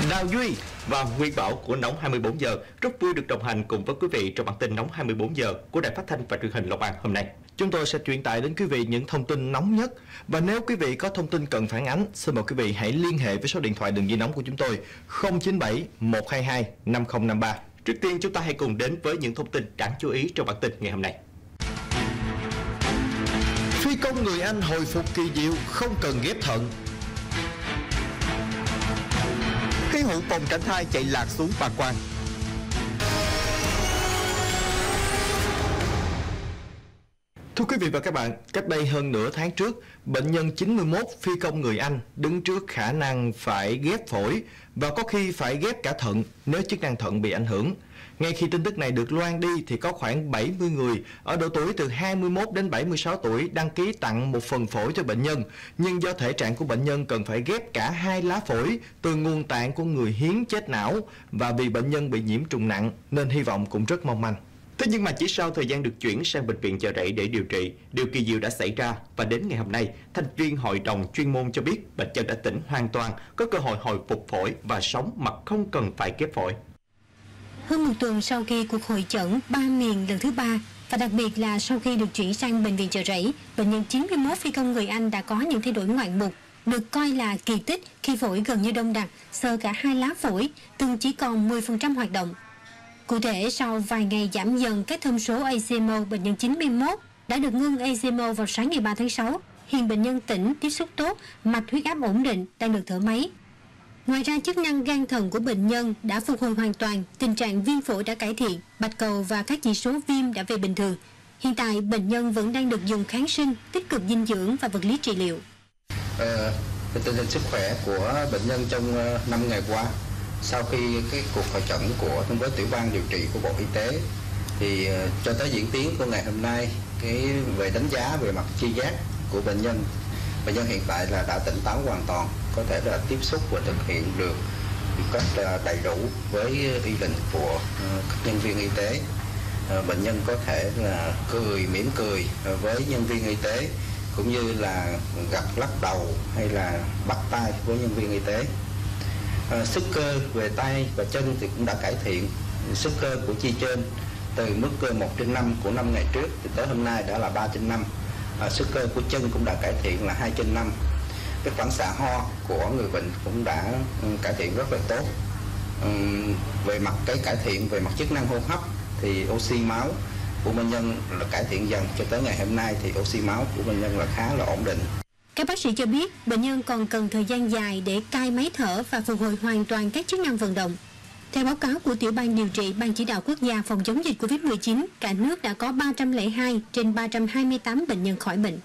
Đào Duy và Nguyên Bảo của Nóng 24 giờ rất vui được đồng hành cùng với quý vị trong bản tin Nóng 24 giờ của Đài Phát thanh và Truyền hình Long An hôm nay. Chúng tôi sẽ truyền tải đến quý vị những thông tin nóng nhất, và nếu quý vị có thông tin cần phản ánh, xin mời quý vị hãy liên hệ với số điện thoại đường dây nóng của chúng tôi 097 122 5053. Trước tiên chúng ta hãy cùng đến với những thông tin đáng chú ý trong bản tin ngày hôm nay. Phi công người Anh hồi phục kỳ diệu, không cần ghép thận. Khí hậu phòng tránh thai chạy lạc xuống bàng quang. Thưa quý vị và các bạn, cách đây hơn nửa tháng trước, bệnh nhân 91 phi công người Anh đứng trước khả năng phải ghép phổi và có khi phải ghép cả thận nếu chức năng thận bị ảnh hưởng. Ngay khi tin tức này được loan đi thì có khoảng 70 người ở độ tuổi từ 21 đến 76 tuổi đăng ký tặng một phần phổi cho bệnh nhân, nhưng do thể trạng của bệnh nhân cần phải ghép cả 2 lá phổi từ nguồn tạng của người hiến chết não, và vì bệnh nhân bị nhiễm trùng nặng nên hy vọng cũng rất mong manh. Thế nhưng mà chỉ sau thời gian được chuyển sang bệnh viện Chợ Rẫy để điều trị, điều kỳ diệu đã xảy ra, và đến ngày hôm nay, thành viên hội đồng chuyên môn cho biết bệnh nhân đã tỉnh hoàn toàn, có cơ hội hồi phục phổi và sống mà không cần phải ghép phổi. Hơn một tuần sau khi cuộc hội chẩn 3 miền lần thứ 3, và đặc biệt là sau khi được chuyển sang bệnh viện Chợ Rẫy, bệnh nhân 91 phi công người Anh đã có những thay đổi ngoạn mục, được coi là kỳ tích khi phổi gần như đông đặc, sờ cả 2 lá phổi, từng chỉ còn 10% hoạt động. Cụ thể, sau vài ngày giảm dần các thông số ACMO, bệnh nhân 91 đã được ngưng ACMO vào sáng ngày 3 tháng 6. Hiện bệnh nhân tỉnh, tiếp xúc tốt, mạch huyết áp ổn định, đang được thở máy. Ngoài ra, chức năng gan thận của bệnh nhân đã phục hồi hoàn toàn, tình trạng viêm phổi đã cải thiện, bạch cầu và các chỉ số viêm đã về bình thường. Hiện tại, bệnh nhân vẫn đang được dùng kháng sinh, tích cực dinh dưỡng và vật lý trị liệu. Tình hình sức khỏe của bệnh nhân trong 5 ngày qua, sau khi cái cuộc hội chẩn thông với tiểu ban điều trị của Bộ Y tế, thì cho tới diễn tiến của ngày hôm nay, về đánh giá về mặt chi giác của bệnh nhân hiện tại là đã tỉnh táo hoàn toàn, có thể là tiếp xúc và thực hiện được một cách đầy đủ với y lệnh của các nhân viên y tế. Bệnh nhân có thể là mỉm cười với nhân viên y tế, cũng như là gật lắc đầu hay là bắt tay với nhân viên y tế. Sức cơ về tay và chân thì cũng đã cải thiện. Sức cơ của chi trên từ mức cơ 1/5 của 5 ngày trước thì tới hôm nay đã là 3/5. Sức cơ của chân cũng đã cải thiện là 2/5. Cái phản xạ ho của người bệnh cũng đã cải thiện rất là tốt. Về mặt cải thiện về mặt chức năng hô hấp thì oxy máu của bệnh nhân là cải thiện dần, cho tới ngày hôm nay thì oxy máu của bệnh nhân là khá là ổn định. Các bác sĩ cho biết bệnh nhân còn cần thời gian dài để cai máy thở và phục hồi hoàn toàn các chức năng vận động. Theo báo cáo của tiểu ban điều trị Ban chỉ đạo quốc gia phòng chống dịch Covid-19, cả nước đã có 302 trên 328 bệnh nhân khỏi bệnh.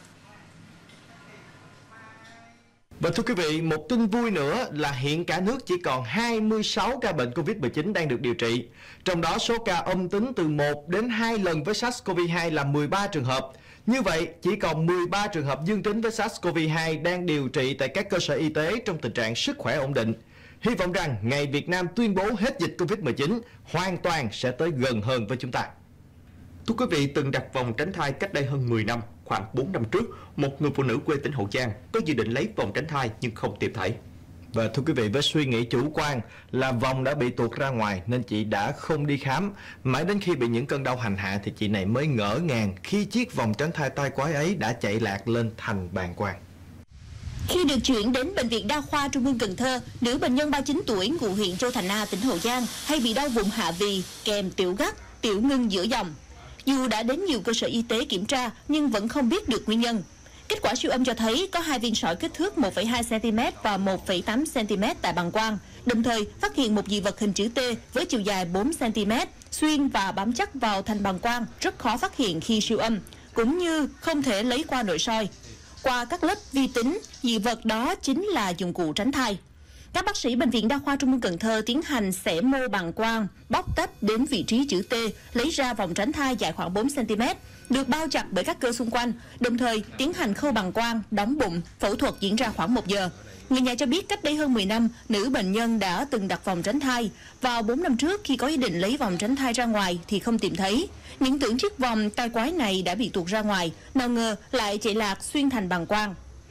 Và thưa quý vị, một tin vui nữa là hiện cả nước chỉ còn 26 ca bệnh Covid-19 đang được điều trị. Trong đó số ca âm tính từ 1 đến 2 lần với SARS-CoV-2 là 13 trường hợp. Như vậy, chỉ còn 13 trường hợp dương tính với SARS-CoV-2 đang điều trị tại các cơ sở y tế trong tình trạng sức khỏe ổn định. Hy vọng rằng ngày Việt Nam tuyên bố hết dịch Covid-19 hoàn toàn sẽ tới gần hơn với chúng ta. Thưa quý vị, từng đặt vòng tránh thai cách đây hơn 10 năm, khoảng 4 năm trước, một người phụ nữ quê tỉnh Hậu Giang có dự định lấy vòng tránh thai nhưng không tìm thấy. Và thưa quý vị, với suy nghĩ chủ quan là vòng đã bị tuột ra ngoài nên chị đã không đi khám. Mãi đến khi bị những cơn đau hành hạ thì chị này mới ngỡ ngàng khi chiếc vòng tránh thai tai quái ấy đã chạy lạc lên thành bàng quang. Khi được chuyển đến Bệnh viện Đa khoa Trung ương Cần Thơ, nữ bệnh nhân 39 tuổi ngụ huyện Châu Thành A, tỉnh Hậu Giang hay bị đau vùng hạ vì kèm tiểu gắt, tiểu ngưng giữa dòng. Dù đã đến nhiều cơ sở y tế kiểm tra nhưng vẫn không biết được nguyên nhân. Kết quả siêu âm cho thấy có 2 viên sỏi kích thước 1,2 cm và 1,8 cm tại bàng quang, đồng thời phát hiện một dị vật hình chữ T với chiều dài 4 cm, xuyên và bám chắc vào thành bàng quang, rất khó phát hiện khi siêu âm, cũng như không thể lấy qua nội soi. Qua các lớp vi tính, dị vật đó chính là dụng cụ tránh thai. Các bác sĩ Bệnh viện Đa khoa Trung ương Cần Thơ tiến hành xẻ mô bàng quang, bóc tách đến vị trí chữ T, lấy ra vòng tránh thai dài khoảng 4 cm, được bao chặt bởi các cơ xung quanh, đồng thời tiến hành khâu bàng quang, đóng bụng, phẫu thuật diễn ra khoảng 1 giờ. Người nhà cho biết cách đây hơn 10 năm, nữ bệnh nhân đã từng đặt vòng tránh thai. Vào 4 năm trước, khi có ý định lấy vòng tránh thai ra ngoài thì không tìm thấy. Những tưởng chiếc vòng tai quái này đã bị tuột ra ngoài, nào ngờ lại chạy lạc xuyên thành bàng quang.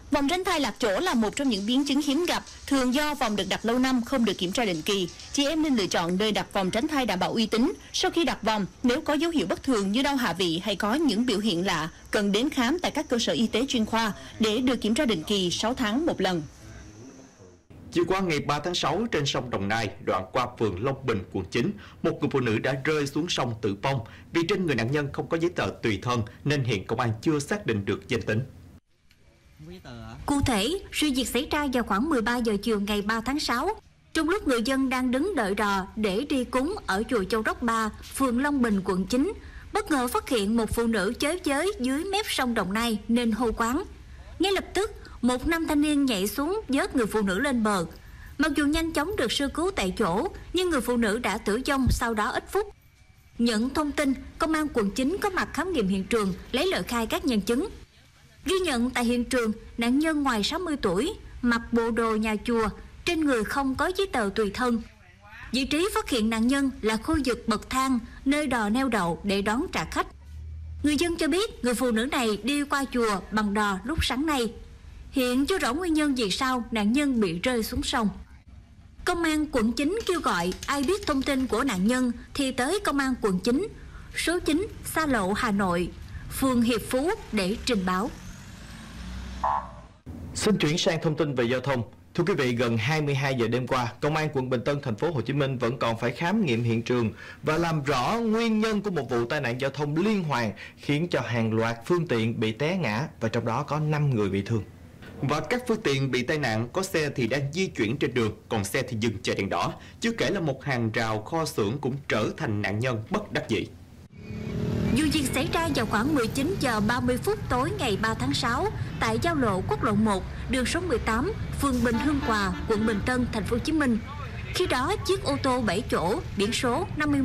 Vòng tránh thai lạc chỗ là một trong những biến chứng hiếm gặp, thường do vòng được đặt lâu năm không được kiểm tra định kỳ. Chị em nên lựa chọn nơi đặt vòng tránh thai đảm bảo uy tín. Sau khi đặt vòng, nếu có dấu hiệu bất thường như đau hạ vị hay có những biểu hiện lạ, cần đến khám tại các cơ sở y tế chuyên khoa để được kiểm tra định kỳ 6 tháng một lần. Chiều qua ngày 3 tháng 6 trên sông Đồng Nai, đoạn qua phường Long Bình, quận 9, một người phụ nữ đã rơi xuống sông tử vong vì trên người nạn nhân không có giấy tờ tùy thân nên hiện công an chưa xác định được danh tính. Cụ thể, sự việc xảy ra vào khoảng 13 giờ chiều ngày 3 tháng 6. Trong lúc người dân đang đứng đợi đò để đi cúng ở chùa Châu Đốc 3, phường Long Bình, quận 9, bất ngờ phát hiện một phụ nữ chới với dưới mép sông Đồng Nai nên hô quán. Ngay lập tức, một nam thanh niên nhảy xuống vớt người phụ nữ lên bờ. Mặc dù nhanh chóng được sơ cứu tại chỗ, nhưng người phụ nữ đã tử vong sau đó ít phút. Nhận thông tin, công an quận 9 có mặt khám nghiệm hiện trường, lấy lời khai các nhân chứng. Ghi nhận tại hiện trường, nạn nhân ngoài 60 tuổi, mặc bộ đồ nhà chùa, trên người không có giấy tờ tùy thân. Vị trí phát hiện nạn nhân là khu vực bậc thang, nơi đò neo đậu để đón trả khách. Người dân cho biết người phụ nữ này đi qua chùa bằng đò lúc sáng nay. Hiện chưa rõ nguyên nhân vì sao nạn nhân bị rơi xuống sông. Công an quận 9 kêu gọi ai biết thông tin của nạn nhân thì tới công an quận 9, số 9, Xa Lộ, Hà Nội, phường Hiệp Phú để trình báo. Xin chuyển sang thông tin về giao thông. Thưa quý vị, gần 22 giờ đêm qua, Công an quận Bình Tân, thành phố Hồ Chí Minh vẫn còn phải khám nghiệm hiện trường và làm rõ nguyên nhân của một vụ tai nạn giao thông liên hoàn khiến cho hàng loạt phương tiện bị té ngã và trong đó có 5 người bị thương. Và các phương tiện bị tai nạn, có xe thì đang di chuyển trên đường, còn xe thì dừng chờ đèn đỏ. Chưa kể là một hàng rào kho xưởng cũng trở thành nạn nhân bất đắc dĩ. Vụ việc xảy ra vào khoảng 19 giờ 30 phút tối ngày 3 tháng 6 tại giao lộ quốc lộ 1, đường số 18, phường Bình Hưng Hòa, quận Bình Tân, thành phố Hồ Chí Minh. Khi đó, chiếc ô tô 7 chỗ biển số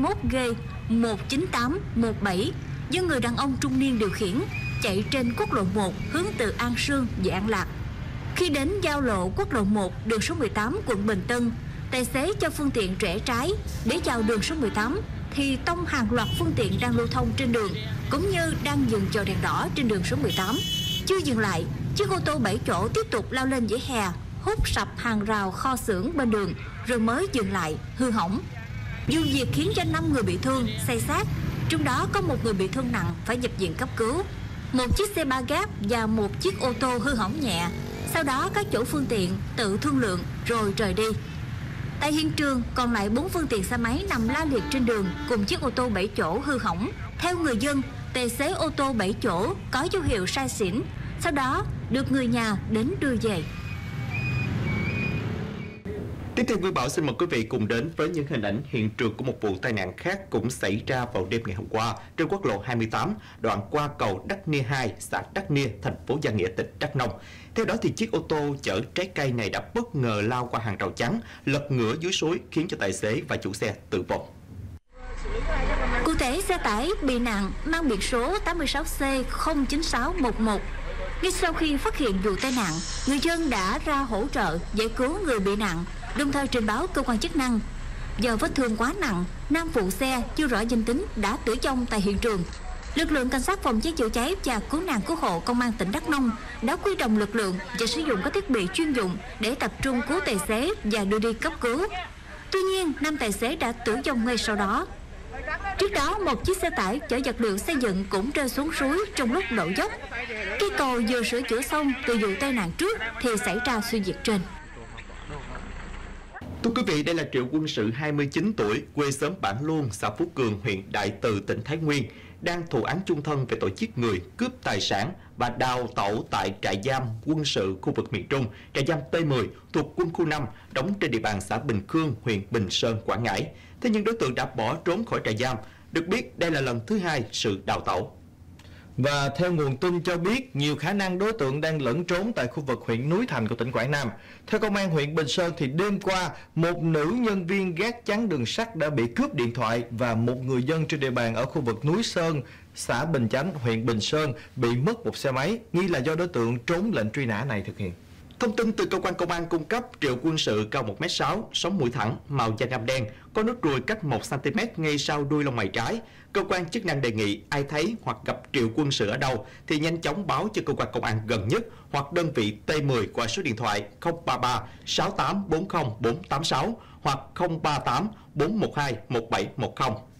51G19817 do người đàn ông trung niên điều khiển chạy trên quốc lộ 1 hướng từ An Sương về An Lạc. Khi đến giao lộ quốc lộ 1, đường số 18, quận Bình Tân, tài xế cho phương tiện rẽ trái để vào đường số 18 thì tông hàng loạt phương tiện đang lưu thông trên đường cũng như đang dừng chờ đèn đỏ trên đường số 18. Chưa dừng lại, chiếc ô tô 7 chỗ tiếp tục lao lên vỉa hè, hút sập hàng rào kho xưởng bên đường rồi mới dừng lại, hư hỏng. Vụ việc khiến cho 5 người bị thương, xây xát, trong đó có một người bị thương nặng phải nhập viện cấp cứu. Một chiếc xe ba gác và một chiếc ô tô hư hỏng nhẹ. Sau đó các chủ phương tiện tự thương lượng rồi rời đi. Tại hiện trường còn lại 4 phương tiện xe máy nằm la liệt trên đường cùng chiếc ô tô 7 chỗ hư hỏng. Theo người dân, tài xế ô tô 7 chỗ có dấu hiệu say xỉn, sau đó được người nhà đến đưa về. Tiếp theo, Quý Bảo xin mời quý vị cùng đến với những hình ảnh hiện trường của một vụ tai nạn khác cũng xảy ra vào đêm ngày hôm qua trên quốc lộ 28, đoạn qua cầu Đắc Nia 2, xã Đắc Nia, thành phố Gia Nghĩa, tỉnh Đắk Nông. Theo đó thì chiếc ô tô chở trái cây này đã bất ngờ lao qua hàng rào chắn, lật ngửa dưới suối khiến cho tài xế và chủ xe tử vong. Cụ thể, xe tải bị nạn mang biển số 86C09611. Ngay sau khi phát hiện vụ tai nạn, người dân đã ra hỗ trợ giải cứu người bị nạn, đồng thời trình báo cơ quan chức năng. Do vết thương quá nặng, nam phụ xe chưa rõ danh tính đã tử vong tại hiện trường. Lực lượng cảnh sát phòng cháy chữa cháy và cứu nạn cứu hộ công an tỉnh Đắk Nông đã huy động lực lượng và sử dụng các thiết bị chuyên dụng để tập trung cứu tài xế và đưa đi cấp cứu. Tuy nhiên, nam tài xế đã tử vong ngay sau đó. Trước đó, một chiếc xe tải chở vật liệu xây dựng cũng rơi xuống suối trong lúc đổ dốc. Cây cầu vừa sửa chữa xong từ vụ tai nạn trước thì xảy ra sự việc trên. Thưa quý vị, đây là Triệu Quân Sự 29 tuổi, quê xóm Bản Luông, xã Phú Cường, huyện Đại Từ, tỉnh Thái Nguyên, đang thụ án chung thân về tội giết người, cướp tài sản và đào tẩu tại trại giam quân sự khu vực miền Trung, trại giam T10 thuộc quân khu 5, đóng trên địa bàn xã Bình Khương, huyện Bình Sơn, Quảng Ngãi. Thế nhưng đối tượng đã bỏ trốn khỏi trại giam. Được biết, đây là lần thứ hai sự đào tẩu. Và theo nguồn tin cho biết, nhiều khả năng đối tượng đang lẫn trốn tại khu vực huyện Núi Thành của tỉnh Quảng Nam. Theo công an huyện Bình Sơn thì đêm qua, một nữ nhân viên gác chắn đường sắt đã bị cướp điện thoại và một người dân trên địa bàn ở khu vực Núi Sơn, xã Bình Chánh, huyện Bình Sơn bị mất một xe máy, nghi là do đối tượng trốn lệnh truy nã này thực hiện. Thông tin từ cơ quan công an cung cấp, Triệu Quân Sự cao 1m6, sống mũi thẳng, màu da ngăm đen, có nốt ruồi cách 1cm ngay sau đuôi lông mày trái. Cơ quan chức năng đề nghị ai thấy hoặc gặp Triệu Quân Sự ở đâu thì nhanh chóng báo cho cơ quan công an gần nhất hoặc đơn vị T10 qua số điện thoại 033 6840 486 hoặc 038 412 1710.